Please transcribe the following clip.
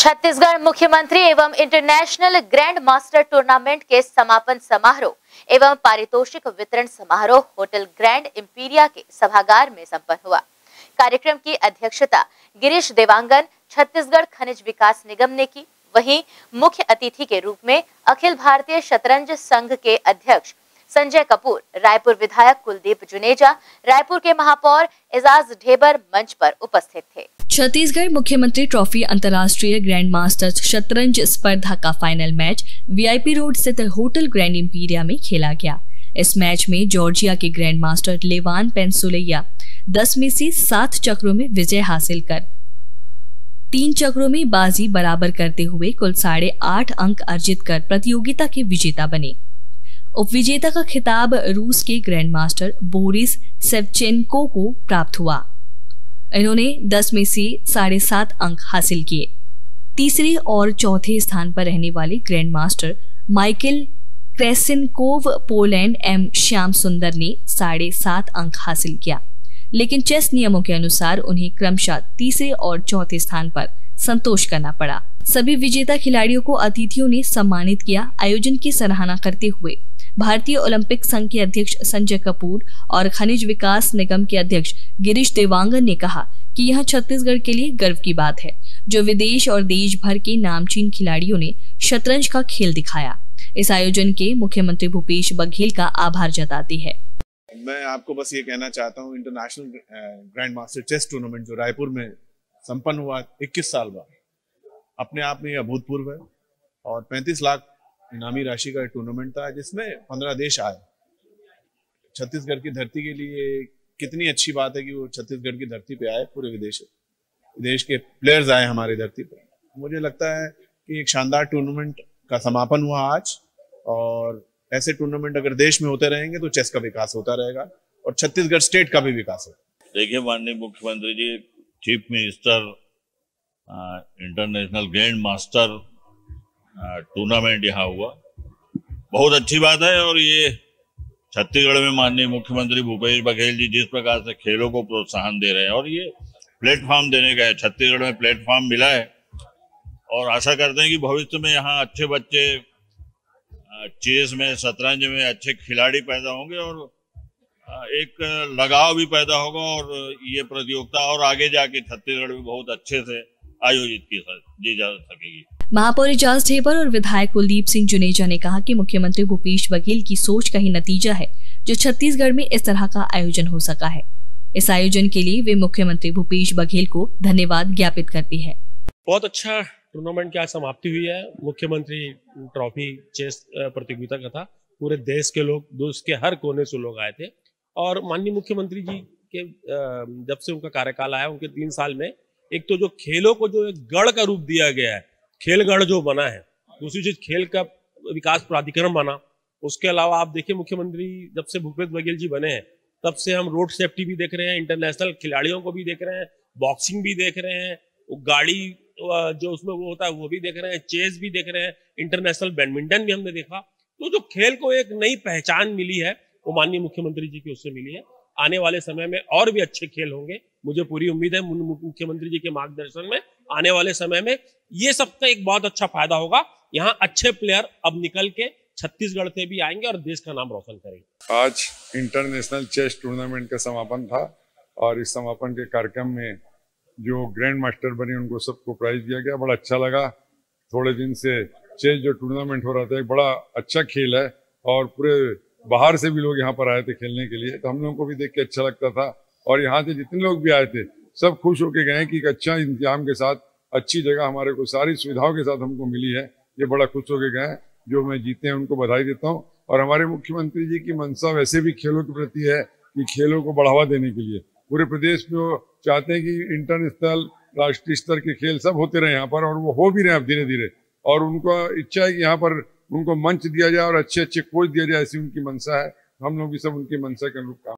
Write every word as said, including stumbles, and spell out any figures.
छत्तीसगढ़ मुख्यमंत्री एवं international grand master tournament के समापन समारोह एवं पारितोषिक वितरण समारोह होटल ग्रैंड इंपीरिया के सभागार में संपन्न हुआ। कार्यक्रम की अध्यक्षता गिरीश देवांगन छत्तीसगढ़ खनिज विकास निगम ने की। वहीं मुख्य अतिथि के रूप में अखिल भारतीय शतरंज संघ के अध्यक्ष संजय कपूर, रायपुर विधायक कुलदीप जुनेजा, रायपुर के महापौर एजाज ढेबर मंच पर उपस्थित थे। छत्तीसगढ़ मुख्यमंत्री ट्रॉफी अंतर्राष्ट्रीय ग्रैंड मास्टर्स शतरंज स्पर्धा का फाइनल मैच वीआईपी रोड स्थित होटल ग्रैंड इंपीरिया में खेला गया। इस मैच में जॉर्जिया के ग्रैंड मास्टर लेवान पेंसुलैया दस में से सात चक्रों में विजय हासिल कर तीन चक्रों में बाजी बराबर करते हुए कुल साढ़े आठ अंक अर्जित कर प्रतियोगिता के विजेता बने। उपविजेता का खिताब रूस के ग्रैंड मास्टर बोरिस सेवचेंको को प्राप्त हुआ। इन्होंने दस में से साढ़े सात अंक हासिल किए। तीसरे और चौथे स्थान पर रहने वाले grand master Michael Krasenkow Poland M Shyam Sundar ने साढ़े सात अंक हासिल किया, लेकिन चेस नियमों के अनुसार उन्हें क्रमशः तीसरे और चौथे स्थान पर संतोष करना पड़ा। सभी विजेता खिलाड़ियों को अतिथियों ने सम्मानित किया। आयोजन की सराहना करते हुए भारतीय ओलंपिक संघ के अध्यक्ष संजय कपूर और खनिज विकास निगम के अध्यक्ष गिरीश देवांगन ने कहा कि यह छत्तीसगढ़ के लिए गर्व की बात है, जो विदेश और देश भर के नामचीन खिलाड़ियों ने शतरंज का खेल दिखाया। इस आयोजन के मुख्यमंत्री भूपेश बघेल का आभार जताते हैं। मैं आपको बस ये कहना चाहता हूँ, international grand master chess tournament जो रायपुर में संपन्न हुआ इक्कीस साल बाद, अपने आप में अभूतपूर्व है और पैंतीस लाख इनामी राशि का टूर्नामेंट था, जिसमें पंद्रह देश आए। छत्तीसगढ़ की धरती के लिए कितनी अच्छी बात है कि वो छत्तीसगढ़ की धरती पे आए, पूरे विदेश विदेश के प्लेयर्स आए हमारी धरती पे। मुझे लगता है कि एक शानदार टूर्नामेंट का समापन हुआ आज, और ऐसे टूर्नामेंट अगर देश में होते रहेंगे तो चेस का विकास होता रहेगा और छत्तीसगढ़ स्टेट का भी विकास होगा। देखिए माननीय मुख्यमंत्री ji, chief minister international grand master tournament यहाँ हुआ, बहुत अच्छी बात है। और ये छत्तीसगढ़ में माननीय मुख्यमंत्री भूपेश बघेल जी जिस प्रकार से खेलों को प्रोत्साहन दे रहे हैं और ये प्लेटफॉर्म देने का है, छत्तीसगढ़ में प्लेटफॉर्म मिला है और आशा करते हैं कि भविष्य में यहाँ अच्छे बच्चे चेस में, शतरंज में अच्छे खिलाड़ी पैदा होंगे और एक लगाव भी पैदा होगा और ये प्रतियोगिता और आगे जाके छत्तीसगढ़ में बहुत अच्छे से आयोजित की जा सकेगी। महापौर एजाज ढेबर और विधायक कुलदीप सिंह जुनेजा ने कहा कि मुख्यमंत्री भूपेश बघेल की सोच का ही नतीजा है जो छत्तीसगढ़ में इस तरह का आयोजन हो सका है। इस आयोजन के लिए वे मुख्यमंत्री भूपेश बघेल को धन्यवाद ज्ञापित करती है। बहुत अच्छा टूर्नामेंट की आज समाप्ति हुई है। मुख्यमंत्री ट्रॉफी चेस प्रतियोगिता का था। पूरे देश के लोग, देश के हर कोने से लोग आए थे और माननीय मुख्यमंत्री जी के जब से उनका कार्यकाल आया, उनके तीन साल में एक तो जो खेलों को जो एक गढ़ का रूप दिया गया है, खेलगढ़ जो बना है, दूसरी चीज खेल का विकास प्राधिकरण बना। उसके अलावा आप देखिए, मुख्यमंत्री जब से भूपेश बघेल जी बने हैं तब से हम रोड सेफ्टी भी देख रहे हैं, इंटरनेशनल खिलाड़ियों को भी देख रहे हैं, बॉक्सिंग भी देख रहे हैं, गाड़ी जो उसमें वो होता है वो भी देख रहे हैं, चेस भी देख रहे हैं, इंटरनेशनल बैडमिंटन भी हमने देखा। तो जो खेल को एक नई पहचान मिली है वो माननीय मुख्यमंत्री जी की उससे मिली है। आने वाले समय में और भी अच्छे खेल होंगे, मुझे पूरी उम्मीद है। मुख्यमंत्री जी के मार्गदर्शन में आने वाले समय में ये सबका एक बहुत अच्छा फायदा होगा। यहाँ अच्छे प्लेयर अब निकल के छत्तीसगढ़ से भी आएंगे और देश का नाम रोशन करेंगे। आज इंटरनेशनल चेस टूर्नामेंट का समापन था और इस समापन के कार्यक्रम में जो ग्रैंड मास्टर बने उनको सबको प्राइज दिया गया। बड़ा अच्छा लगा। थोड़े दिन से चेस जो टूर्नामेंट हो रहा था, एक बड़ा अच्छा खेल है और पूरे बाहर से भी लोग यहाँ पर आए थे खेलने के लिए, तो हम लोगों को भी देख के अच्छा लगता था। और यहाँ से जितने लोग भी आए थे सब खुश होके गए कि एक अच्छा इंतजाम के साथ, अच्छी जगह हमारे को सारी सुविधाओं के साथ हमको मिली है। ये बड़ा खुश होके गए। जो मैं जीते हैं उनको बधाई देता हूँ। और हमारे मुख्यमंत्री जी की मंशा वैसे भी खेलों के प्रति है कि खेलों को बढ़ावा देने के लिए पूरे प्रदेश में वो चाहते हैं कि इंटरनेशनल, राष्ट्रीय स्तर के खेल सब होते रहे यहाँ पर, और वो हो भी रहे हैं अब धीरे धीरे। और उनको इच्छा है कि यहाँ पर उनको मंच दिया जाए और अच्छे अच्छे कोच दिया जाए, ऐसी उनकी मंशा है। हम लोग भी सब उनकी मंशा के अनुरूप काम